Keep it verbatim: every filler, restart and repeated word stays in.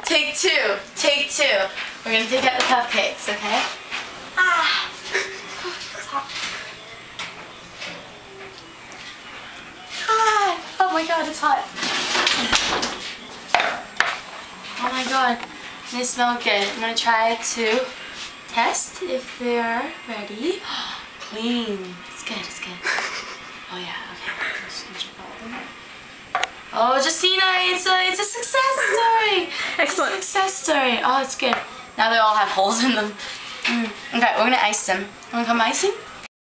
Take two. Take two. We're gonna take out the cupcakes, okay? Ah. It's hot. Ah. Oh my god, it's hot. Oh my god. They smell good. I'm gonna try to test if they are ready. Clean. It's good, it's good. Oh yeah, okay. Oh, Justyna, it's a, it's a success story. Excellent. It's a success story. Oh, it's good. Now they all have holes in them. Mm. Okay, we're gonna ice them. Wanna come icing?